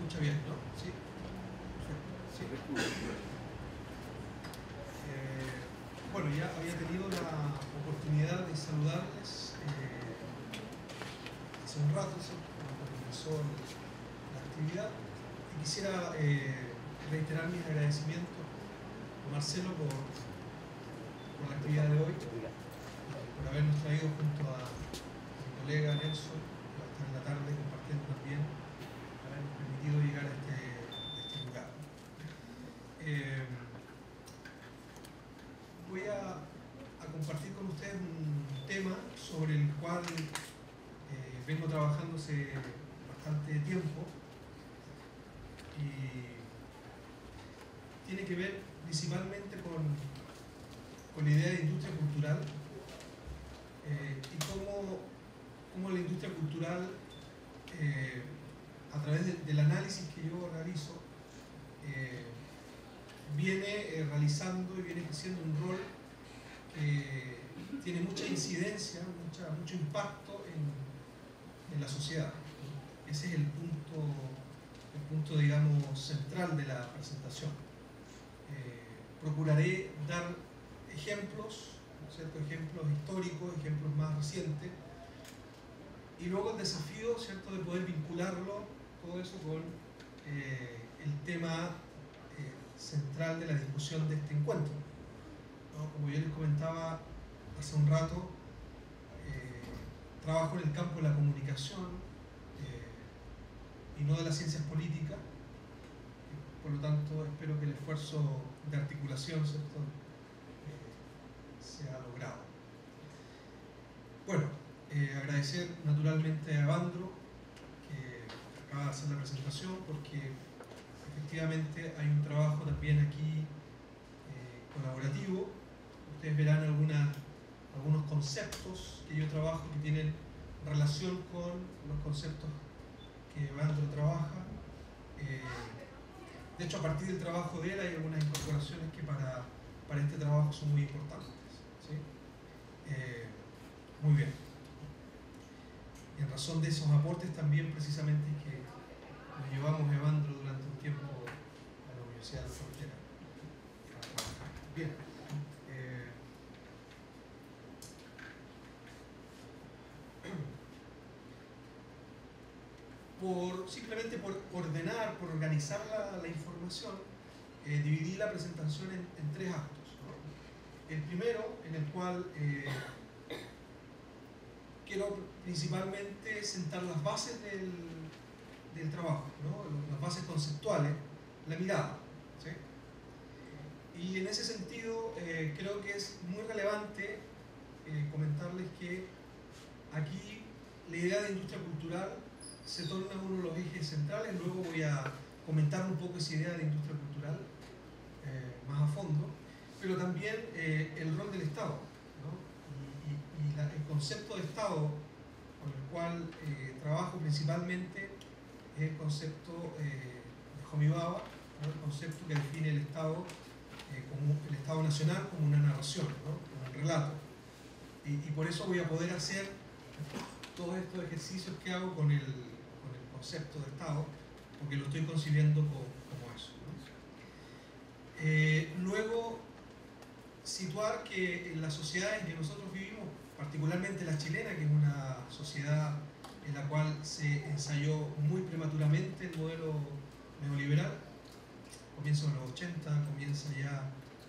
escucha bien, ¿no? ¿Sí? Perfecto. Sí. Bueno, ya había tenido la oportunidad de saludarles hace un rato, ¿sí? Cuando comenzó la actividad, y quisiera reiterar mis agradecimientos a Marcelo por la actividad de hoy, por habernos traído junto a mi colega Nelson, que va a estar en la tarde compartiendo también, habernos permitido llegar a este lugar. Voy a compartir con ustedes un tema sobre el cual vengo trabajando hace bastante tiempo y tiene que ver principalmente con la idea de industria cultural y cómo la industria cultural, a través del análisis que yo realizo, viene realizando y viene ejerciendo un rol que tiene mucha incidencia, mucho impacto en la sociedad. Ese es el punto, digamos, central de la presentación. Procuraré dar ejemplos, ¿no es cierto?, ejemplos históricos, ejemplos más recientes, y luego el desafío, ¿cierto?, de poder vincularlo, todo eso, con el tema central de la discusión de este encuentro, ¿no? Como yo les comentaba hace un rato, trabajo en el campo de la comunicación y no de las ciencias políticas, por lo tanto espero que el esfuerzo de articulación, ¿cierto?, sea logrado. Bueno, agradecer naturalmente a Evandro, que acaba de hacer la presentación, porque efectivamente hay un trabajo también aquí colaborativo. Ustedes verán algunos conceptos que yo trabajo que tienen relación con los conceptos que Evandro trabaja. De hecho, a partir del trabajo de él hay algunas incorporaciones que para este trabajo son muy importantes, ¿sí? Muy bien. Y en razón de esos aportes también precisamente es que nos llevamos a Evandro durante un tiempo a la Universidad de la Frontera para trabajar. Bien. Simplemente por ordenar, por organizar la información, dividí la presentación en tres actos, ¿no? El primero, en el cual quiero principalmente sentar las bases del trabajo, ¿no?, las bases conceptuales, la mirada, ¿sí? Y en ese sentido creo que es muy relevante comentarles que aquí la idea de industria cultural se torna uno de los ejes centrales. Luego voy a comentar un poco esa idea de industria cultural más a fondo, pero también el rol del Estado, ¿no? Y el concepto de Estado con el cual trabajo principalmente es el concepto de Homi Bhabha, ¿no?, el concepto que define el Estado como el Estado nacional como una narración, ¿no?, como un relato. Y por eso voy a poder hacer todos estos ejercicios que hago con el concepto de Estado, porque lo estoy concibiendo como eso, ¿no? Luego, situar que en las sociedades en que nosotros vivimos, particularmente la chilena, que es una sociedad en la cual se ensayó muy prematuramente el modelo neoliberal, comienza en los 80, comienza ya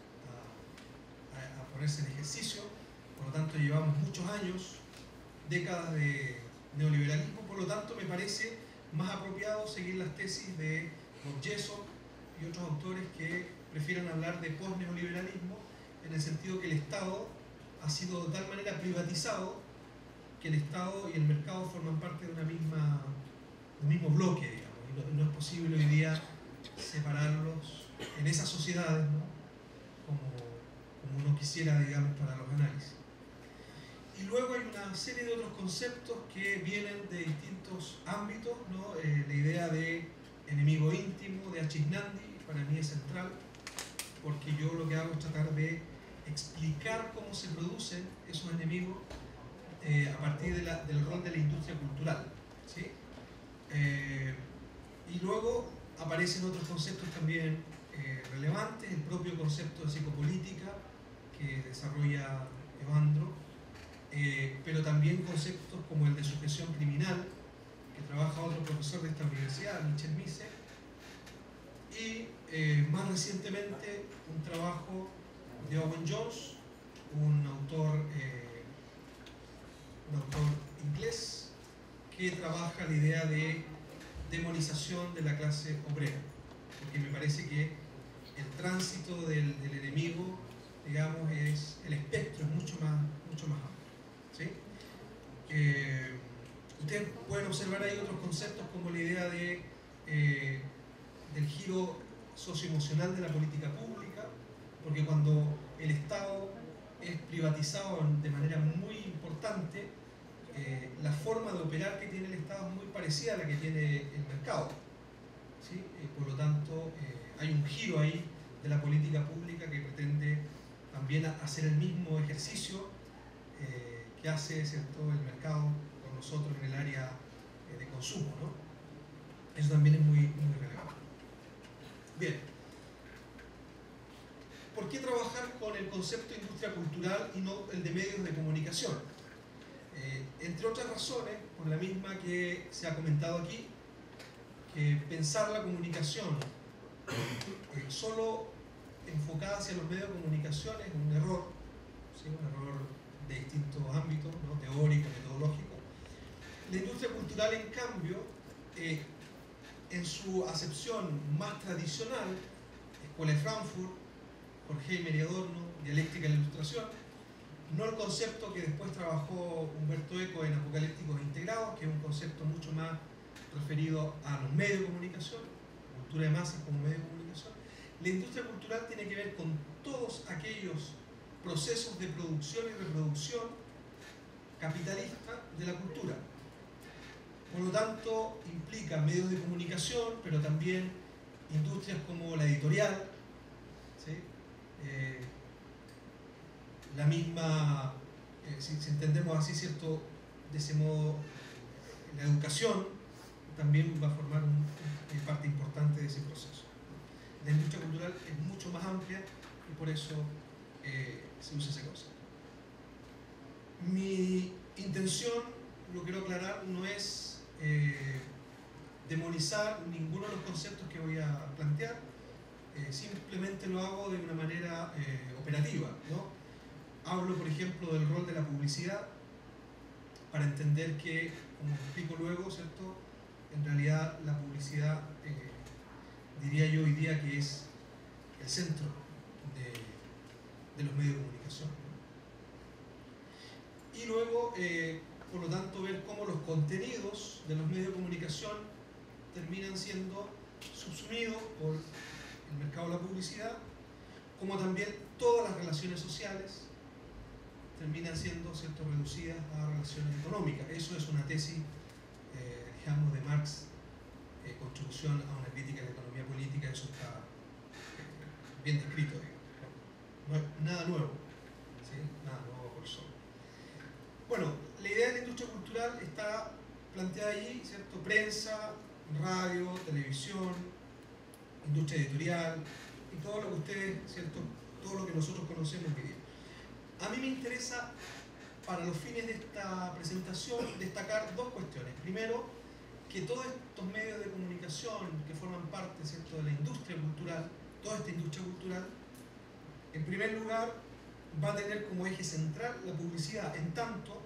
a ponerse en ejercicio, por lo tanto llevamos muchos años, décadas de neoliberalismo. Por lo tanto me parece más apropiado seguir las tesis de Bob Jessop y otros autores que prefieran hablar de post-neoliberalismo, en el sentido que el Estado ha sido de tal manera privatizado que el Estado y el mercado forman parte de un mismo bloque, digamos, y no es posible hoy día separarlos en esas sociedades, ¿no?, como uno quisiera, digamos, para los análisis. Y luego hay una serie de otros conceptos que vienen de distintos ámbitos, ¿no? La idea de enemigo íntimo de Achisnandi para mí es central, porque yo lo que hago es tratar de explicar cómo se producen esos enemigos a partir del rol de la industria cultural, ¿sí? Y luego aparecen otros conceptos también relevantes, el propio concepto de psicopolítica que desarrolla Evandro, pero también conceptos como el de sujeción criminal, que trabaja otro profesor de esta universidad, Michel Mise, y más recientemente un trabajo de Owen Jones, un autor inglés que trabaja la idea de demonización de la clase obrera, porque me parece que el tránsito del enemigo, digamos, el espectro es mucho más amplio, ¿sí? Ustedes pueden observar ahí otros conceptos como la idea del giro socioemocional de la política pública, porque cuando el Estado es privatizado de manera muy importante, la forma de operar que tiene el Estado es muy parecida a la que tiene el mercado, ¿sí? Por lo tanto, hay un giro ahí de la política pública que pretende también hacer el mismo ejercicio que hace, ¿cierto?, el mercado con nosotros en el área de consumo, ¿no? Eso también es muy relevante. Bien. ¿Por qué trabajar con el concepto de industria cultural y no el de medios de comunicación? Entre otras razones, por la misma que se ha comentado aquí, que pensar la comunicación solo enfocada hacia los medios de comunicación es un error, ¿sí? Un error de distintos ámbitos, ¿no? Teórico, metodológico. La industria cultural, en cambio, en su acepción más tradicional, Escuela de Frankfurt, Horkheimer y Adorno, dialéctica de la ilustración, no el concepto que después trabajó Humberto Eco en Apocalípticos Integrados, que es un concepto mucho más referido a los medios de comunicación, cultura de masas como medios de comunicación. La industria cultural tiene que ver con todos aquellos procesos de producción y reproducción capitalista de la cultura. Por lo tanto, implica medios de comunicación, pero también industrias como la editorial, ¿sí? La misma, si entendemos así, ¿cierto?, de ese modo, la educación también va a formar parte importante de ese proceso. La industria cultural es mucho más amplia y por eso se usa ese concepto. Mi intención, lo quiero aclarar, no es demonizar ninguno de los conceptos que voy a plantear, simplemente lo hago de una manera operativa, ¿no? Hablo, por ejemplo, del rol de la publicidad para entender que, como explico luego, ¿cierto?, en realidad la publicidad, diría yo hoy día que es el centro de los medios de comunicación, ¿no? Y luego, por lo tanto, ver cómo los contenidos de los medios de comunicación terminan siendo subsumidos por el mercado de la publicidad, como también todas las relaciones sociales terminan siendo, ¿cierto?, reducidas a relaciones económicas. Eso es una tesis, digamos, de Marx, Contribución a una crítica de la economía política. Eso está bien descrito, digamos. No es nada nuevo, ¿sí? Nada nuevo por eso. Bueno, la idea de la industria cultural está planteada allí, ¿cierto? Prensa, radio, televisión, industria editorial y todo lo que ustedes, ¿cierto?, todo lo que nosotros conocemos hoy día. A mí me interesa, para los fines de esta presentación, destacar dos cuestiones. Primero, que todos estos medios de comunicación que forman parte, ¿cierto?, de la industria cultural, toda esta industria cultural, en primer lugar, va a tener como eje central la publicidad, en tanto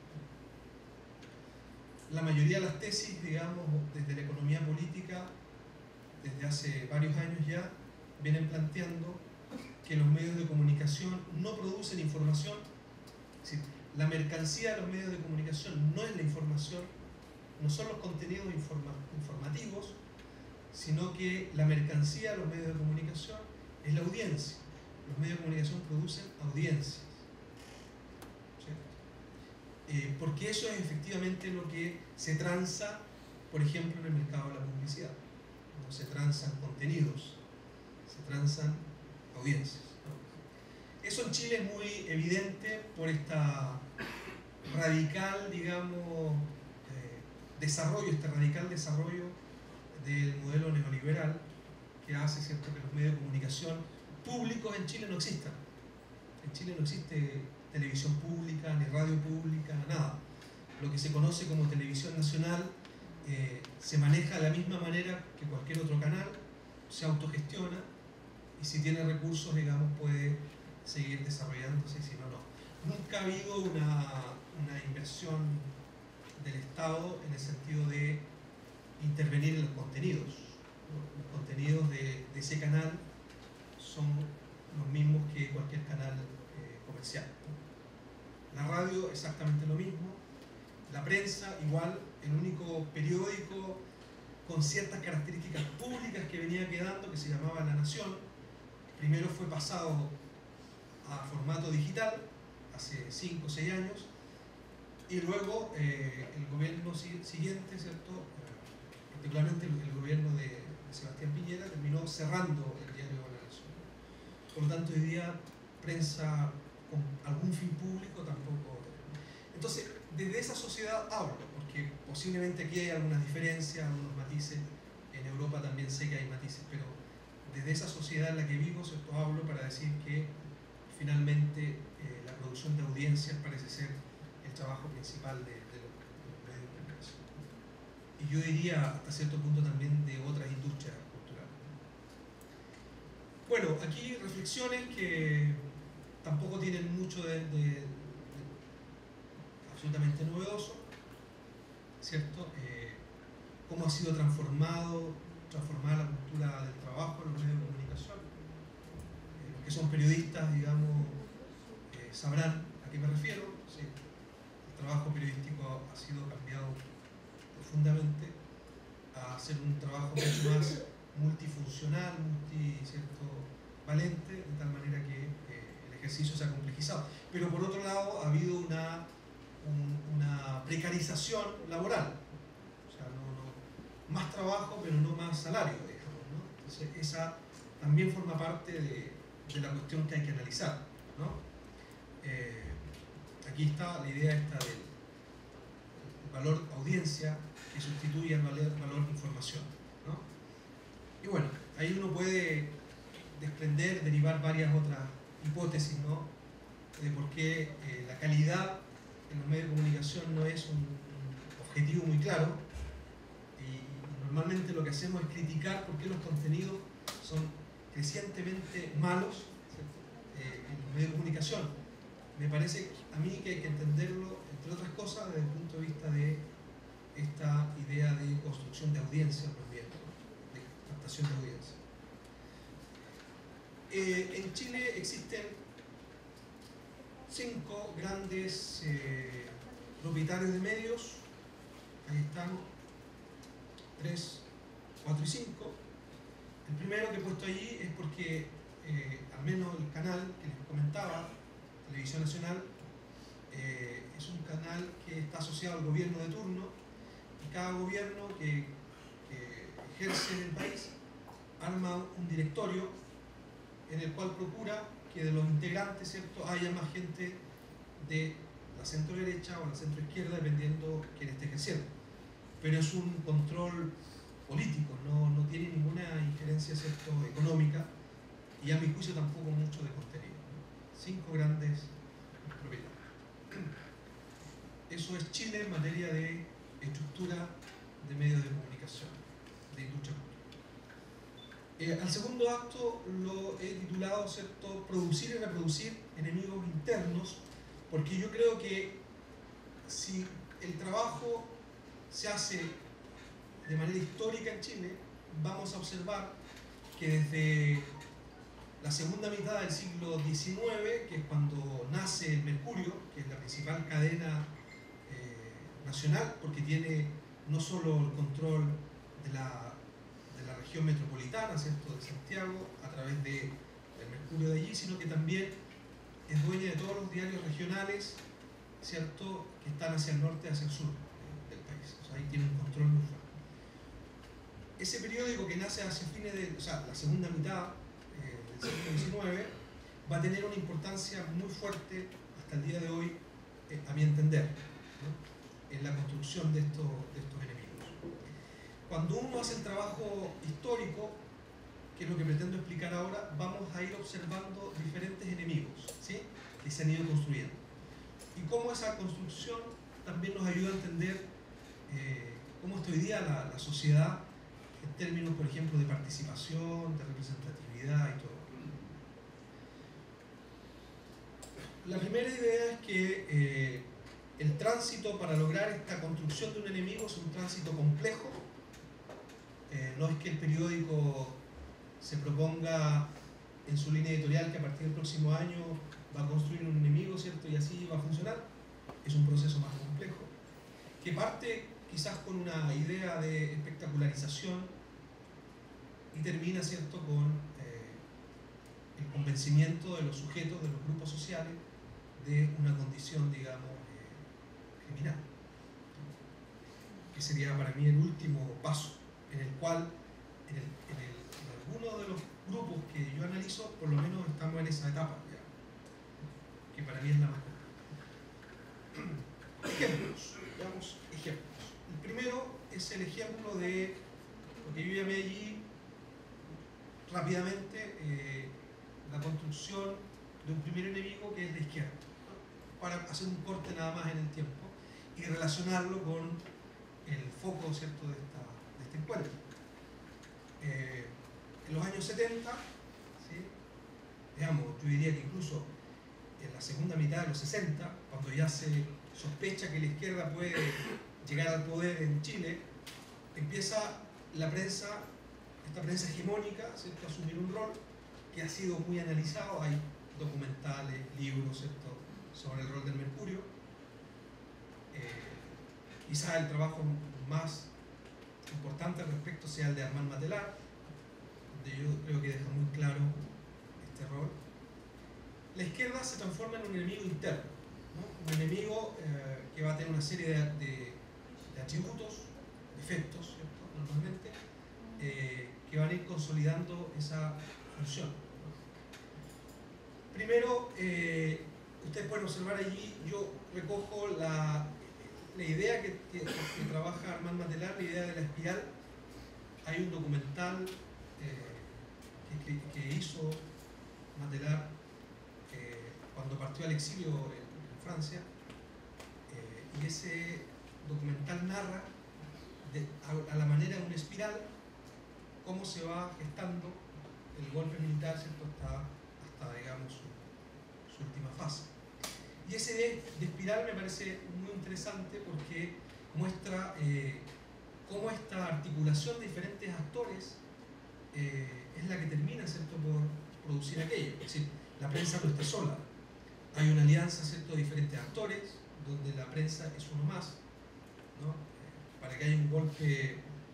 la mayoría de las tesis, digamos, desde la economía política, desde hace varios años ya, vienen planteando que los medios de comunicación no producen información. Es decir, la mercancía de los medios de comunicación no es la información, no son los contenidos informativos, sino que la mercancía de los medios de comunicación es la audiencia. Los medios de comunicación producen audiencias, ¿cierto? Porque eso es efectivamente lo que se transa, por ejemplo, en el mercado de la publicidad. No se transan contenidos, se transan audiencias, ¿no? Eso en Chile es muy evidente por esta radical, digamos, desarrollo del modelo neoliberal que hace, ¿cierto?, que los medios de comunicación públicos en Chile no existan. En Chile no existe televisión pública, ni radio pública, nada. Lo que se conoce como televisión nacional se maneja de la misma manera que cualquier otro canal, se autogestiona y si tiene recursos, digamos, puede seguir desarrollándose y si no, no. Nunca ha habido una inversión del Estado en el sentido de intervenir en los contenidos. Los contenidos de ese canal son los mismos que cualquier canal comercial. La radio exactamente lo mismo, la prensa igual, el único periódico con ciertas características públicas que venía quedando, que se llamaba La Nación, primero fue pasado a formato digital hace 5 o 6 años y luego el gobierno siguiente, ¿cierto?, particularmente el gobierno de Sebastián Piñera, terminó cerrando el diario La Nación. Por lo tanto, hoy día prensa con algún fin público tampoco. Entonces, desde esa sociedad hablo, porque posiblemente aquí hay algunas diferencias, algunos matices, en Europa también sé que hay matices, pero desde esa sociedad en la que vivo, ¿cierto?, hablo para decir que finalmente la producción de audiencias parece ser el trabajo principal de los medios de comunicación. Y yo diría hasta cierto punto también de otras industrias culturales. Bueno, aquí reflexiones que tampoco tienen mucho de absolutamente novedoso, ¿cierto? Cómo ha sido transformada la cultura del trabajo en los medios de comunicación. Los que son periodistas, digamos, sabrán a qué me refiero. ¿Sí? El trabajo periodístico ha sido cambiado profundamente a ser un trabajo mucho más multifuncional, valente, de tal manera que el ejercicio se ha complejizado. Pero por otro lado ha habido una precarización laboral, o sea, más trabajo pero no más salario, digamos, ¿no? Entonces esa también forma parte de la cuestión que hay que analizar, ¿no? Aquí está la idea esta del valor audiencia que sustituye al valor información, ¿no? Y bueno, ahí uno puede desprender, derivar varias otras hipótesis, ¿no?, de por qué la calidad en los medios de comunicación no es un objetivo muy claro y normalmente lo que hacemos es criticar por qué los contenidos son crecientemente malos, ¿cierto?, en los medios de comunicación. Me parece a mí que hay que entenderlo, entre otras cosas, desde el punto de vista de esta idea de construcción de audiencia, también, ¿no?, de captación de audiencia. En Chile existen 5 grandes propietarios de medios. Ahí están 3, 4 y 5. El primero que he puesto allí es porque al menos el canal que les comentaba, Televisión Nacional, es un canal que está asociado al gobierno de turno y cada gobierno que ejerce en el país arma un directorio en el cual procura que de los integrantes, ¿cierto?, haya más gente de la centro derecha o la centro izquierda, dependiendo quién esté ejerciendo. Pero es un control político, no tiene ninguna injerencia, ¿cierto?, económica y a mi juicio tampoco mucho de contenido, ¿no? 5 grandes propietarios. Eso es Chile en materia de estructura de medios de comunicación, de industria cultural. Al segundo acto lo he titulado, ¿cierto?, Producir y reproducir enemigos internos, porque yo creo que si el trabajo se hace de manera histórica en Chile, vamos a observar que desde la segunda mitad del siglo XIX, que es cuando nace el Mercurio, que es la principal cadena nacional, porque tiene no solo el control de la región metropolitana, ¿cierto?, de Santiago, a través del Mercurio de allí, sino que también es dueña de todos los diarios regionales, ¿cierto?, que están hacia el norte, hacia el sur del país. O sea, ahí tiene un control muy fuerte. Ese periódico que nace hacia fines de, o sea, la segunda mitad del siglo XIX, va a tener una importancia muy fuerte hasta el día de hoy, a mi entender, ¿no?, en la construcción de estos enemigos. cuando uno hace el trabajo histórico, que es lo que pretendo explicar ahora, vamos a ir observando diferentes enemigos, ¿sí?, que se han ido construyendo. Y cómo esa construcción también nos ayuda a entender cómo está hoy día la sociedad en términos, por ejemplo, de participación, de representatividad y todo. La primera idea es que el tránsito para lograr esta construcción de un enemigo es un tránsito complejo. No es que el periódico se proponga en su línea editorial que a partir del próximo año va a construir un enemigo, ¿cierto?, y así va a funcionar. Es un proceso más complejo, que parte quizás con una idea de espectacularización y termina, ¿cierto?, con el convencimiento de los sujetos, de los grupos sociales, de una condición, digamos, criminal, que sería para mí el último paso, en el cual en alguno de los grupos que yo analizo, por lo menos estamos en esa etapa, ya, que para mí es la más compleja. Ejemplos, veamos ejemplos. El primero es el ejemplo de lo que yo llamé allí rápidamente la construcción de un primer enemigo, que es la izquierda, ¿no?, para hacer un corte nada más en el tiempo y relacionarlo con el foco, ¿cierto?, de este encuentro. En los años 70, ¿sí?, digamos, yo diría que incluso en la segunda mitad de los 60, cuando ya se sospecha que la izquierda puede llegar al poder en Chile, empieza la prensa, esta prensa hegemónica, ¿cierto?, a asumir un rol que ha sido muy analizado. Hay documentales, libros, ¿cierto?, sobre el rol del mercurio. Quizá el trabajo más importante al respecto sea el de Armand Matelar, donde yo creo que deja muy claro este rol. La izquierda se transforma en un enemigo interno, ¿no?, un enemigo que va a tener una serie de atributos, defectos, ¿cierto?, normalmente, que van a ir consolidando esa función, ¿no? Primero, ustedes pueden observar allí, yo recojo la idea que trabaja Armand Matelar, la idea de la espiral. Hay un documental que hizo Matelar cuando partió al exilio en Francia, y ese documental narra a la manera de una espiral cómo se va gestando el golpe militar, ¿cierto?, hasta digamos su última fase. Y ese de espiral me parece muy interesante porque muestra cómo esta articulación de diferentes actores es la que termina, ¿cierto?, por producir aquello. Es decir, la prensa no está sola. Hay una alianza, ¿cierto?, de diferentes actores, donde la prensa es uno más, ¿no?, para que haya un golpe,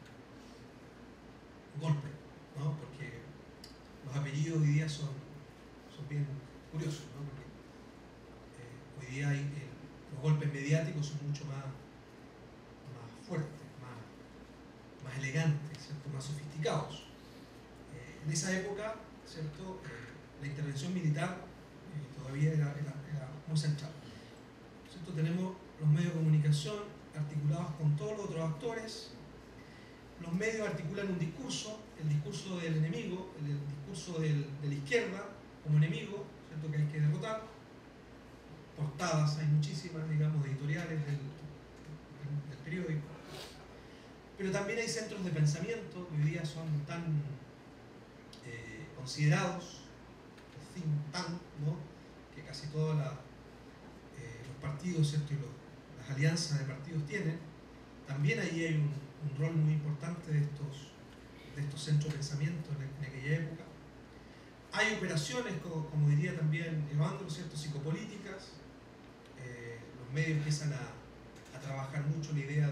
¿no?, porque los apellidos hoy día son bien curiosos, ¿no?, porque hoy día los golpes mediáticos son mucho más fuertes, más elegantes, ¿cierto?, más sofisticados. En esa época, ¿cierto?, la intervención militar todavía era muy central, ¿cierto? Tenemos los medios de comunicación articulados con todos los otros actores. Los medios articulan un discurso, el discurso del enemigo, el discurso de la izquierda como enemigo, ¿cierto?, que hay que derrotar. Portadas hay muchísimas, digamos, editoriales del periódico. Pero también hay centros de pensamiento que hoy día son tan considerados, el think tank, ¿no?, que casi todos los partidos, ¿cierto?, y las alianzas de partidos tienen. También ahí hay un rol muy importante de estos centros de pensamiento en aquella época. Hay operaciones, como diría también Evandro, ¿cierto?, psicopolíticas. Los medios empiezan a trabajar mucho la idea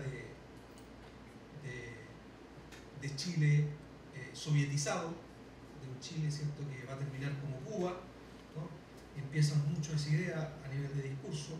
de Chile sovietizado, de un Chile, ¿cierto?, que va a terminar como Cuba, ¿no? Y empiezan mucho esa idea a nivel de discurso,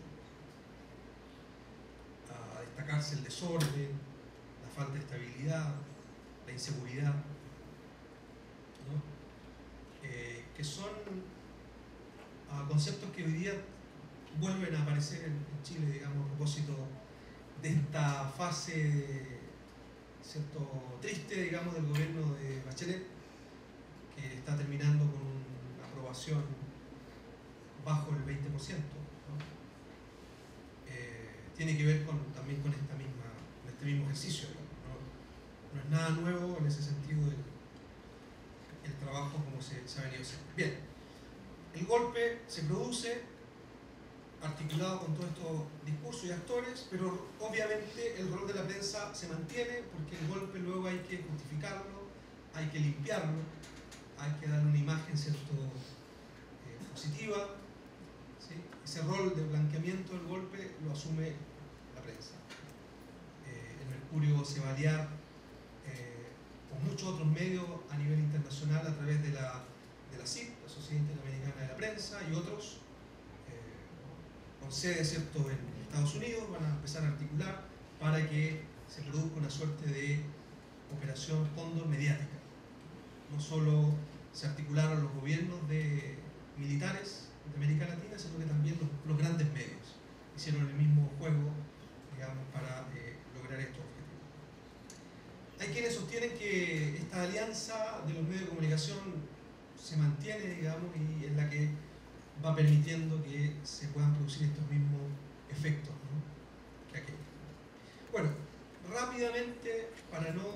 a destacarse el desorden, la falta de estabilidad, la inseguridad, ¿no? Que son conceptos que hoy día vuelven a aparecer en Chile, digamos, a propósito de esta fase cierto, triste, digamos, del gobierno de Bachelet, que está terminando con una aprobación bajo el 20%, ¿no? Tiene que ver también con este mismo ejercicio, digamos, ¿no? No es nada nuevo en ese sentido el trabajo como se ha venido haciendo. Bien, el golpe se produce articulado con todos estos discursos y actores, pero obviamente el rol de la prensa se mantiene porque el golpe luego hay que justificarlo, hay que limpiarlo, hay que darle una imagen, ¿cierto?, positiva, ¿sí? Ese rol de blanqueamiento del golpe lo asume la prensa. El Mercurio se va a aliar con muchos otros medios a nivel internacional a través de la SIP, la Sociedad Interamericana de la Prensa, y otros con sede, ¿cierto?, en Estados Unidos, van a empezar a articular para que se produzca una suerte de operación cóndor mediática. No solo se articularon los gobiernos militares de América Latina, sino que también los grandes medios hicieron el mismo juego, digamos, para lograr estos objetivos. Hay quienes sostienen que esta alianza de los medios de comunicación se mantiene, digamos, y en la que va permitiendo que se puedan producir estos mismos efectos, ¿no?, que aquello. Bueno, rápidamente, para no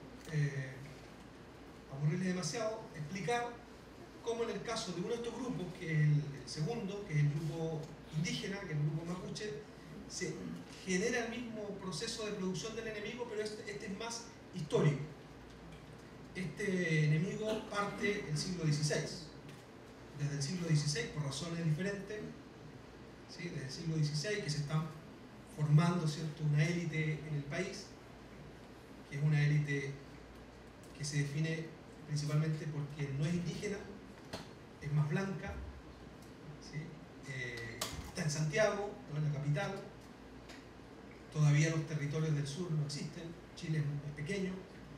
aburrirles demasiado, explicar cómo en el caso de uno de estos grupos, que es el segundo, que es el grupo indígena, que es el grupo mapuche, se genera el mismo proceso de producción del enemigo, pero este es más histórico. Este enemigo parte del siglo XVI. Desde el siglo XVI, por razones diferentes, ¿sí?, desde el siglo XVI, que se está formando, ¿cierto?, una élite en el país, que es una élite que se define principalmente porque no es indígena, es más blanca, ¿sí? Está en Santiago, no en la capital, todavía los territorios del sur no existen, Chile es pequeño,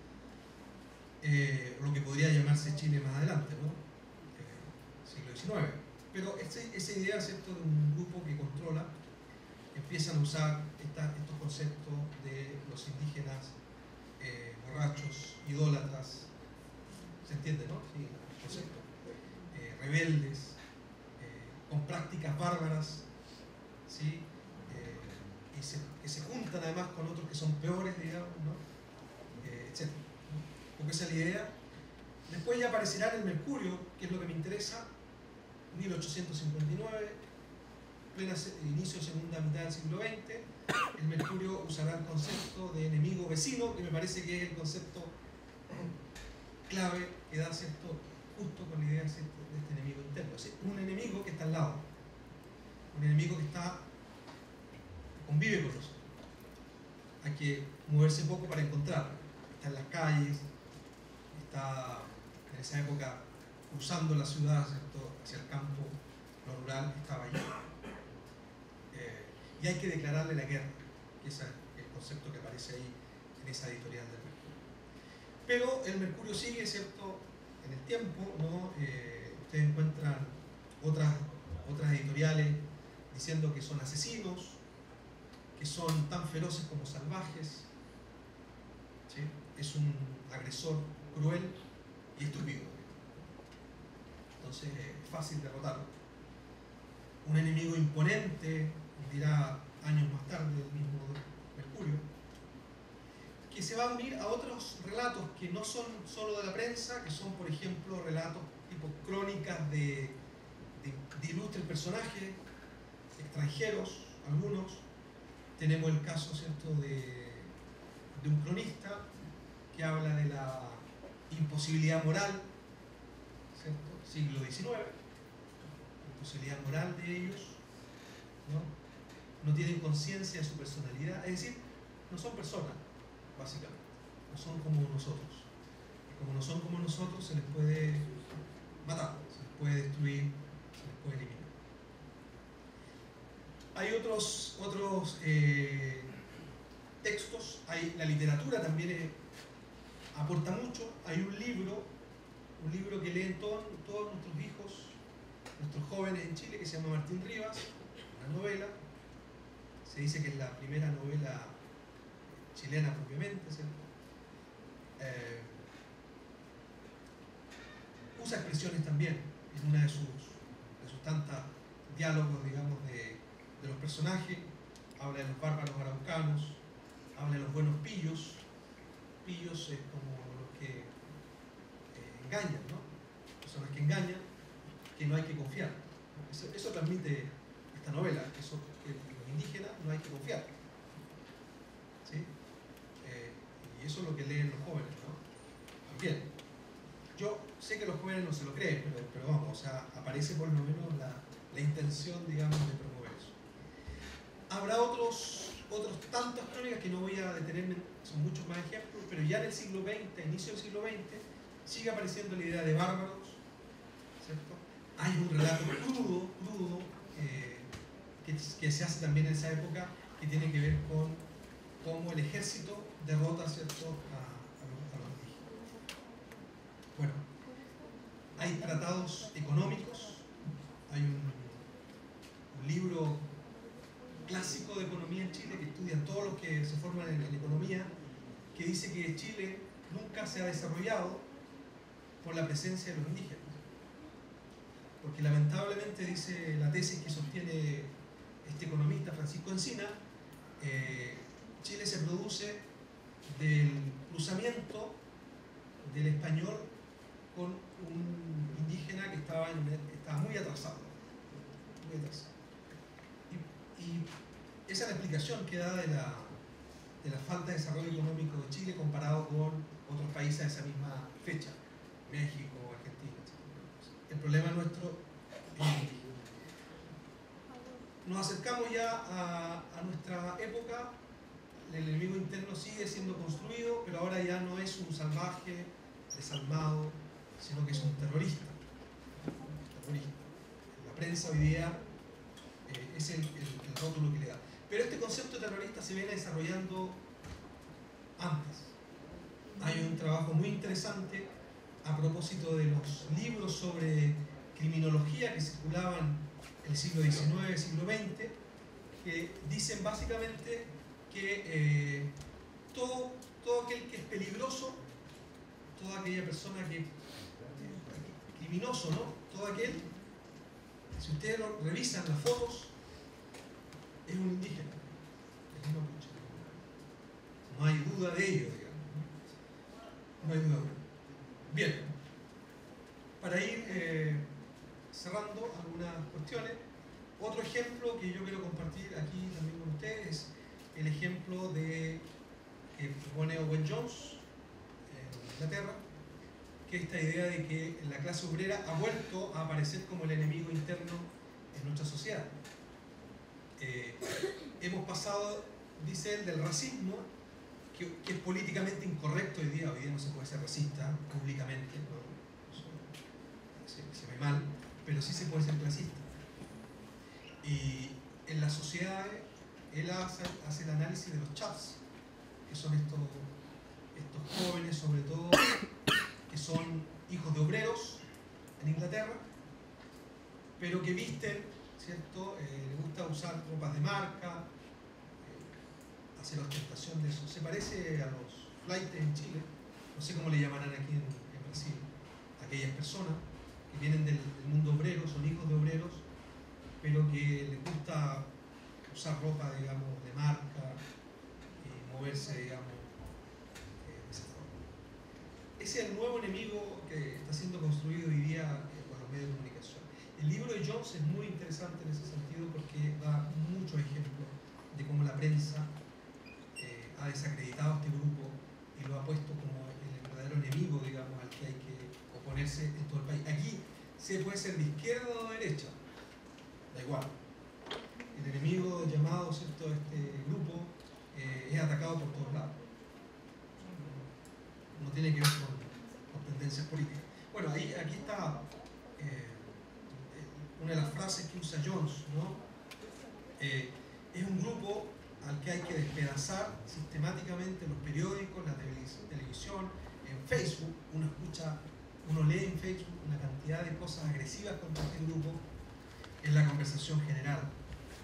lo que podría llamarse Chile más adelante, ¿no?, siglo XIX. Pero esa idea, ¿cierto?, de un grupo que controla, empiezan a usar estos conceptos de los indígenas borrachos, idólatras, ¿se entiende, no? Sí, el concepto. Rebeldes, con prácticas bárbaras, ¿sí? Que se juntan además con otros que son peores, digamos, ¿no? Etc. Porque esa es la idea. Después ya aparecerá en el Mercurio, que es lo que me interesa, 1859, inicio de segunda mitad del siglo XX. El Mercurio usará el concepto de enemigo vecino, que me parece que es el concepto clave que da, ¿cierto?, justo con la idea, ¿cierto?, de este enemigo interno. Es decir, un enemigo que está al lado, un enemigo que convive con nosotros. Hay que moverse poco para encontrarlo. Está en las calles, está en esa época cruzando la ciudad, ¿cierto?, hacia el campo, lo rural estaba allí. Y hay que declararle la guerra, que ese es el concepto que aparece ahí en esa editorial del Mercurio. Pero el Mercurio sigue, ¿cierto?, en el tiempo, ¿no? Ustedes encuentran otras editoriales diciendo que son asesinos, que son tan feroces como salvajes, ¿sí? Es un agresor cruel y estúpido. Entonces es fácil derrotarlo. Un enemigo imponente, dirá años más tarde el mismo Mercurio, que se va a unir a otros relatos que no son solo de la prensa, que son, por ejemplo, relatos tipo crónicas de ilustres personajes extranjeros, algunos. Tenemos el caso, ¿cierto?, de un cronista que habla de la imposibilidad moral, ¿cierto?, siglo XIX, imposibilidad moral de ellos, ¿no? No tienen conciencia de su personalidad, es decir, no son personas, básicamente, no son como nosotros. Y como no son como nosotros, se les puede matar, se les puede destruir, se les puede eliminar. Hay otros textos, la literatura también aporta mucho. Hay un libro que leen todos nuestros hijos, nuestros jóvenes en Chile, que se llama Martín Rivas, una novela. Se dice que es la primera novela chilena propiamente, ¿cierto? usa expresiones también en una de sus tantas diálogos, digamos, de los personajes. Habla de los bárbaros araucanos, habla de los buenos pillos. Pillos es como los que engañan, ¿no? Personas que engañan, que no hay que confiar. Eso transmite esta novela, que los indígenas no hay que confiar. ¿Sí? Y eso es lo que leen los jóvenes, ¿no? También. Yo sé que los jóvenes no se lo creen, pero vamos, o sea, aparece por lo menos la intención, digamos, de promover eso. Habrá otras tantas crónicas que no voy a detenerme, son muchos más ejemplos, pero ya en el siglo XX, inicio del siglo XX, sigue apareciendo la idea de bárbaros, ¿cierto? Hay un relato crudo, que se hace también en esa época, que tiene que ver con cómo el ejército derrota, ¿cierto?, a los indígenas. Bueno, hay tratados económicos, hay un libro clásico de economía en Chile que estudian todos los que se forman en economía, que dice que Chile nunca se ha desarrollado por la presencia de los indígenas. Porque lamentablemente, dice la tesis que sostiene este economista Francisco Encina, Chile se produce del cruzamiento del español con un indígena que estaba muy atrasado. Muy atrasado. Y esa es la explicación que da de la falta de desarrollo económico de Chile comparado con otros países a esa misma fecha, México, Argentina, etc. El problema nuestro es indígena. Nos acercamos ya a nuestra época. El enemigo interno sigue siendo construido, pero ahora ya no es un salvaje desalmado, sino que es un terrorista. La prensa hoy día es el rótulo que le da. Pero este concepto de terrorista se viene desarrollando antes. Hay un trabajo muy interesante a propósito de los libros sobre criminología que circulaban en el siglo XIX, siglo XX, que dicen básicamente que todo aquel que es peligroso, toda aquella persona que criminoso, ¿no? Todo aquel, si ustedes lo revisan las fotos, es un indígena, es un mapuche. No hay duda de ello, digamos. No hay duda de ello. Bien, para ir cerrando algunas cuestiones, otro ejemplo que yo quiero compartir aquí también con ustedes es el ejemplo que propone Owen Jones en Inglaterra, que es esta idea de que la clase obrera ha vuelto a aparecer como el enemigo interno en nuestra sociedad. Hemos pasado, dice él, del racismo, que es políticamente incorrecto hoy día no se puede ser racista públicamente, ¿no? Se ve mal, pero sí se puede ser clasista. Y en las sociedades, él hace el análisis de los chaps, que son estos jóvenes, sobre todo, que son hijos de obreros en Inglaterra, pero que visten, ¿cierto? Les gusta usar ropas de marca, hacer ostentación de eso. Se parece a los flaites en Chile, no sé cómo le llamarán aquí en Brasil, aquellas personas que vienen del mundo obrero, son hijos de obreros, pero que les gusta usar ropa, digamos, de marca y moverse, digamos, de esa forma. Ese es el nuevo enemigo que está siendo construido hoy día por los medios de comunicación. El libro de Jones es muy interesante en ese sentido porque da muchos ejemplos de cómo la prensa ha desacreditado a este grupo y lo ha puesto como el verdadero enemigo, digamos, al que hay que oponerse en todo el país. Aquí se puede ser de izquierda o de derecha, da igual. El enemigo llamado, ¿cierto?, este grupo es atacado por todos lados. No tiene que ver con tendencias políticas. Bueno, aquí está una de las frases que usa Jones, ¿no? Es un grupo al que hay que despedazar sistemáticamente en los periódicos, la televisión, en Facebook. Uno lee en Facebook una cantidad de cosas agresivas contra este grupo en la conversación general.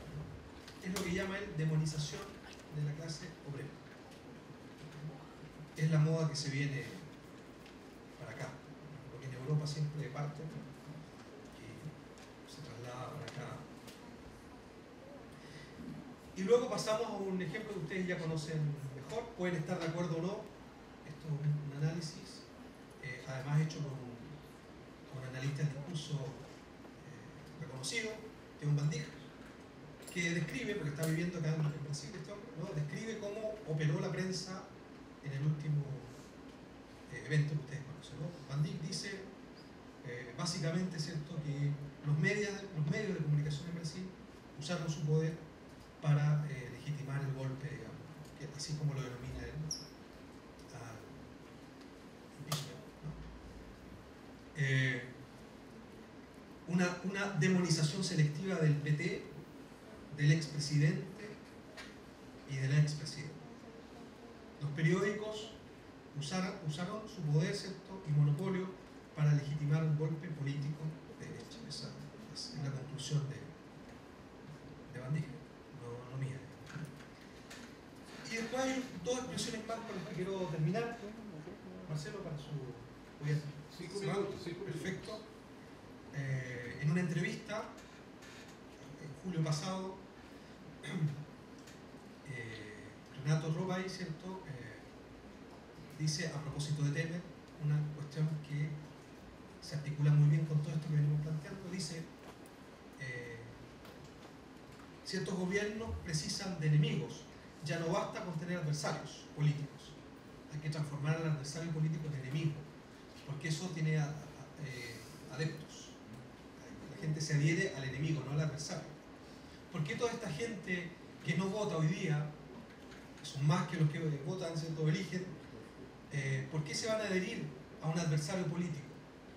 Es lo que llama él demonización de la clase obrera. es la moda que se viene para acá, porque en Europa siempre parte y se traslada para acá. Y luego pasamos a un ejemplo que ustedes ya conocen mejor, pueden estar de acuerdo o no, esto es un análisis, además hecho por un analista del discurso reconocido, que es un Bandig, que describe, porque está viviendo acá en Brasil, ¿no? Describe cómo operó la prensa en el último evento que ustedes conocen, ¿no? Bandig dice, básicamente, ¿cierto?, que los medios de comunicación en Brasil usaron su poder para legitimar el golpe, digamos, que así como lo denomina él, al impeachment, ¿no? Una demonización selectiva del PT, del expresidente y de la expresidenta. Los periódicos usaron su poder, ¿cierto?, y monopolio para legitimar un golpe político de derecha. Esa es la conclusión de Bandig, no mía. Y después hay dos expresiones más con las que quiero terminar. Marcelo, para su... Voy a... 5 minutos. Perfecto. En una entrevista, en julio pasado, Renato Robay, ¿cierto?, dice, a propósito de Temer, una cuestión que se articula muy bien con todo esto que venimos planteando. Dice, ciertos gobiernos precisan de enemigos, ya no basta con tener adversarios políticos, hay que transformar al adversario político en enemigo, porque eso tiene adeptos. La gente se adhiere al enemigo, no al adversario. ¿Por qué toda esta gente que no vota hoy día, que son más que los que votan, ¿cierto?, o eligen, ¿por qué se van a adherir a un adversario político?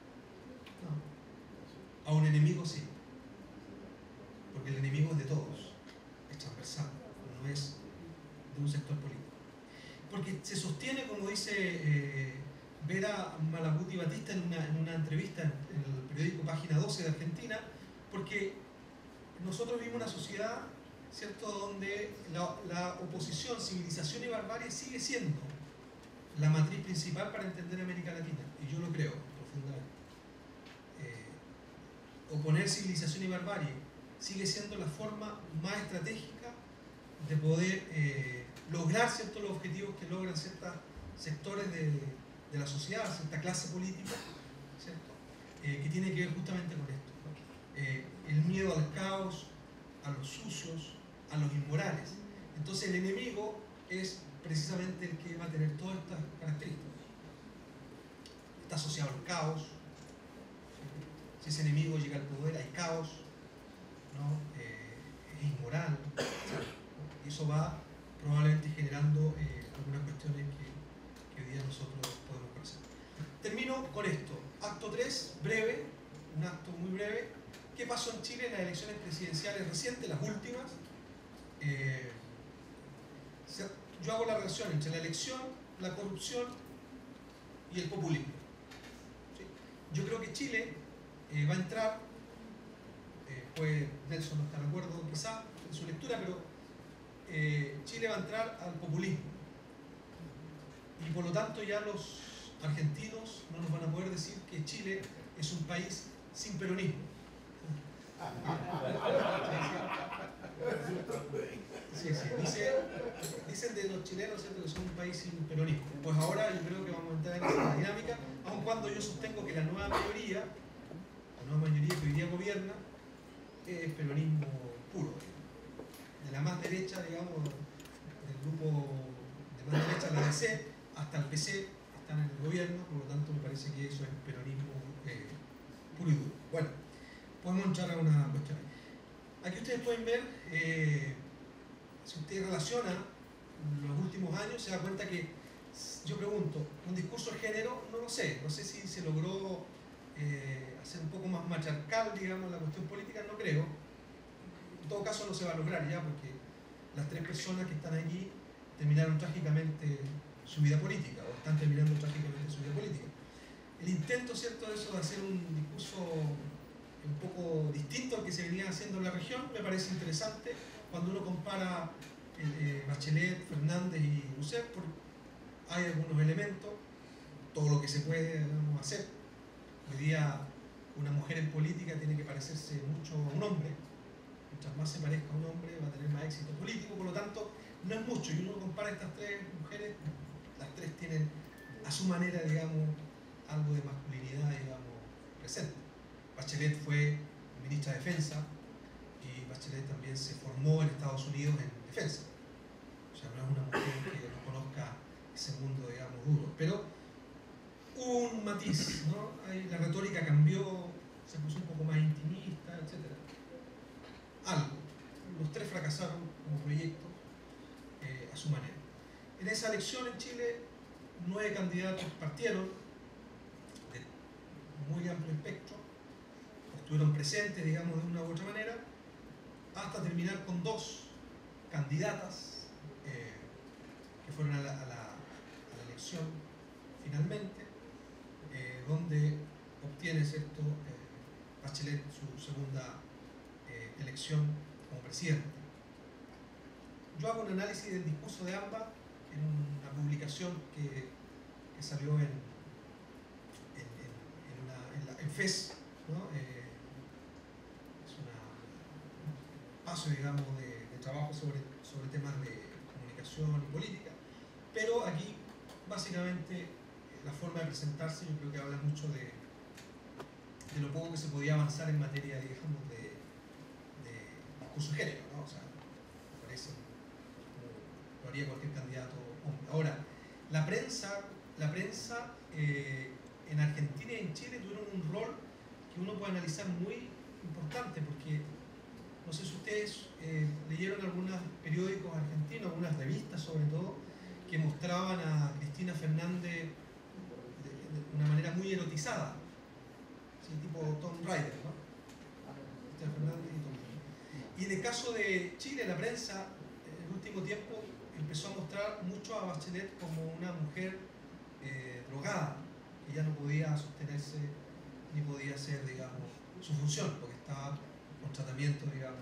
No. A un enemigo sí. Porque el enemigo es de todos, es transversal, no es de un sector político. Porque se sostiene, como dice Vera Malaguti Batista en una entrevista en el periódico Página 12 de Argentina, porque nosotros vivimos una sociedad, ¿cierto?, donde la oposición, civilización y barbarie sigue siendo la matriz principal para entender América Latina, y yo lo creo profundamente. Oponer civilización y barbarie sigue siendo la forma más estratégica de poder lograr ciertos los objetivos que logran ciertos sectores de la sociedad, cierta clase política, ¿cierto?, que tiene que ver justamente con esto, ¿no? El miedo al caos, a los sucios, a los inmorales. Entonces el enemigo es precisamente el que va a tener todas estas características. Está asociado al caos. Si ese enemigo llega al poder, hay caos, ¿no? Es inmoral, y eso va probablemente generando algunas cuestiones que hoy día nosotros podemos conocer. Termino con esto. Acto 3, breve, un acto muy breve. ¿Qué pasó en Chile en las elecciones presidenciales recientes, las últimas? Yo hago la relación entre la elección, la corrupción y el populismo. ¿Sí? Yo creo que Chile va a entrar, pues Nelson no está de acuerdo quizá en su lectura, pero Chile va a entrar al populismo. Y por lo tanto ya los argentinos no nos van a poder decir que Chile es un país sin peronismo. Sí. Dicen de los chilenos, ¿cierto?, que son un país sin peronismo. Pues ahora yo creo que vamos a entrar en esa dinámica, aun cuando yo sostengo que la nueva mayoría que hoy día gobierna, es peronismo puro. De la más derecha, digamos, del grupo de más derecha, la DC, hasta el PC, están en el gobierno, por lo tanto me parece que eso es peronismo puro y duro. Bueno, podemos entrar a una cuestión. Aquí ustedes pueden ver, si usted relaciona los últimos años, se da cuenta que, yo pregunto, un discurso de género, no sé si se logró hacer un poco más matriarcal, digamos, la cuestión política, no creo. En todo caso no se va a lograr ya, porque las tres personas que están allí terminaron trágicamente su vida política, o están terminando trágicamente su vida política. El intento, ¿cierto?, de eso, de hacer un discurso un poco distinto al que se venía haciendo en la región, me parece interesante cuando uno compara Bachelet, Fernández y Rousseff, hay algunos elementos, todo lo que se puede, digamos, hacer. Hoy día una mujer en política tiene que parecerse mucho a un hombre. Mientras más se parezca a un hombre, va a tener más éxito político, por lo tanto, no es mucho. Y uno compara estas tres mujeres, las tres tienen a su manera, digamos, algo de masculinidad, digamos, presente. Bachelet fue ministra de Defensa y Bachelet también se formó en Estados Unidos en defensa. O sea, no es una mujer que no conozca ese mundo, digamos, duro. Pero hubo un matiz, ¿no? La retórica cambió, se puso un poco más intimista, etc. Algo. Los tres fracasaron como proyecto a su manera. En esa elección en Chile, 9 candidatos partieron de muy amplio espectro, estuvieron presentes, digamos, de una u otra manera, hasta terminar con 2 candidatas que fueron a la elección finalmente, donde obtiene, ¿cierto?, Bachelet su segunda elección como presidenta. Yo hago un análisis del discurso de ambas en una publicación que salió en FES, ¿no? Es un paso, digamos, de trabajo sobre temas de comunicación y política, pero aquí básicamente la forma de presentarse yo creo que habla mucho de lo poco que se podía avanzar en materia, digamos, de discurso de género, ¿no? O sea, me parece como lo haría cualquier candidato hombre. Ahora, la prensa en Argentina y en Chile tuvieron un rol que uno puede analizar muy importante, porque no sé si ustedes leyeron algunos periódicos argentinos, algunas revistas sobre todo, que mostraban a Cristina Fernández de una manera muy erotizada, ¿sí? Tipo Tomb Raider, ¿no? Cristina Fernández y Tomb Raider. Y en el caso de Chile, la prensa en el último tiempo empezó a mostrar mucho a Bachelet como una mujer drogada, que ya no podía sostenerse ni podía hacer, digamos, su función, porque estaba con tratamiento, digamos.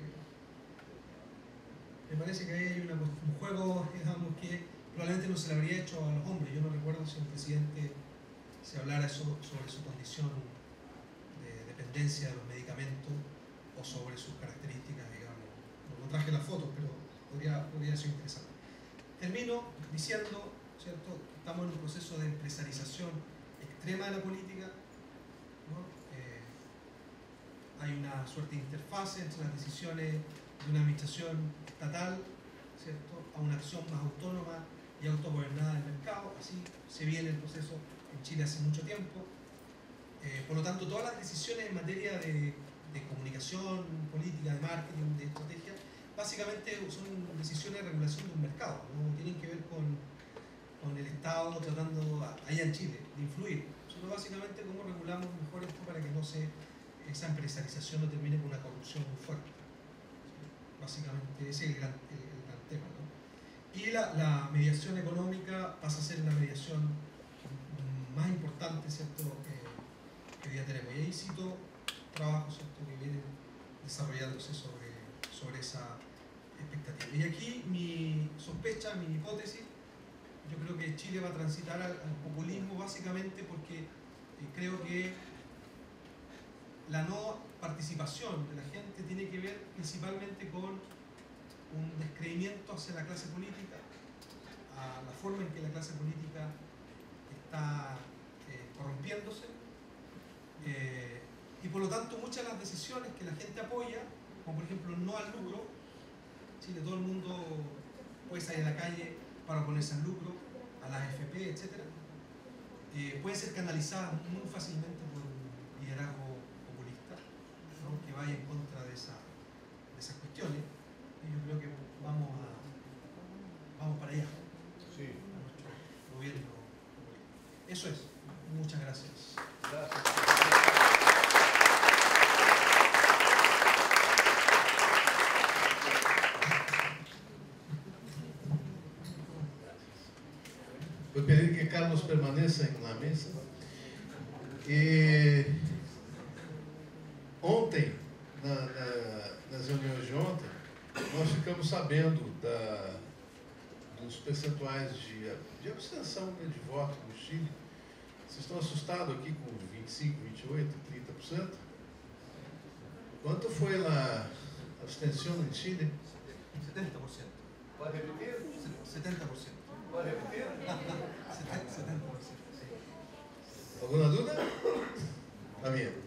Me parece que ahí hay un juego, digamos, que probablemente no se le habría hecho a los hombres. Yo no recuerdo si el presidente se hablara sobre su condición de dependencia de los medicamentos o sobre sus características, digamos. No traje las fotos, pero podría ser interesante. Termino diciendo, ¿cierto?, que estamos en un proceso de empresarización extrema de la política, ¿no? Hay una suerte de interfase entre las decisiones de una administración estatal, ¿cierto?, a una acción más autónoma y autogobernada del mercado. Así se viene el proceso en Chile hace mucho tiempo. Por lo tanto, todas las decisiones en materia de comunicación política, de marketing, de estrategia, básicamente son decisiones de regulación de un mercado, no tienen que ver con el Estado tratando, allá en Chile, de influir. Sino básicamente cómo regulamos mejor esto para que esa empresarización no termine con una corrupción muy fuerte. Básicamente ese es el gran tema, ¿no? Y la mediación económica pasa a ser la mediación más importante, ¿cierto?, que hoy día tenemos. Y ahí cito trabajos, ¿cierto?, que vienen desarrollándose sobre esa expectativa. Y aquí mi sospecha, mi hipótesis, yo creo que Chile va a transitar al populismo básicamente porque creo que la no participación de la gente tiene que ver principalmente con un descreimiento hacia la clase política, a la forma en que la clase política está corrompiéndose, y por lo tanto muchas de las decisiones que la gente apoya, como por ejemplo no al lucro, Chile, todo el mundo puede salir a la calle para oponerse al lucro, a las AFP, etc., pueden ser canalizadas muy fácilmente por un liderazgo populista, ¿no?, que vaya en contra de esas cuestiones. Y yo creo que vamos para allá, sí, a nuestro gobierno populista. Eso es. Muchas gracias. Vou pedir que Carlos permaneça na mesa. Ontem, nas reuniões de ontem, nós ficamos sabendo dos percentuais de abstenção, né, de voto no Chile. Vocês estão assustados aqui com 25, 28, 30%? Quanto foi a abstenção no Chile? 70%. Pode repetir? 70%. Pode repetir? 70%. Alguma dúvida? Amém.